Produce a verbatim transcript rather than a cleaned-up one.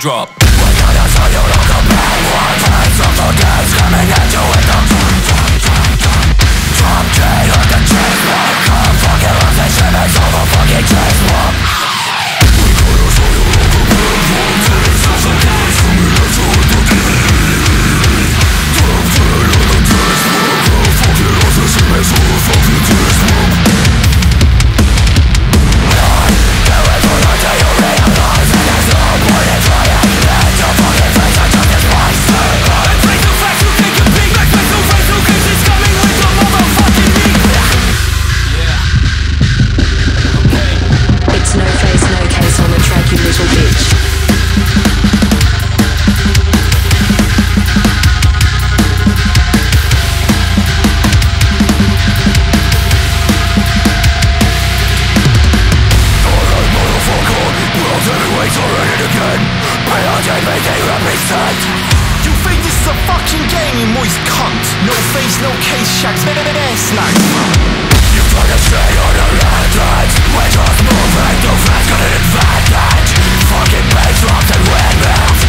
drop. We're gonna tell you like a bad one. Hands of the days coming at you with the drop dead on the chest block. Come fucking love the shit makes all the fucking chest block. We're gonna tell you like a bad one. Hands of the days coming at you with the drop dead on the chest block. Come fucking love the shit makes all the fucking chest block. You think this is a fucking game, you moist cunt? No face, no case, shags, air snags. You try to stay on the landlines. We're just moving too fast, got an advantage. Fucking bass drops and windmills.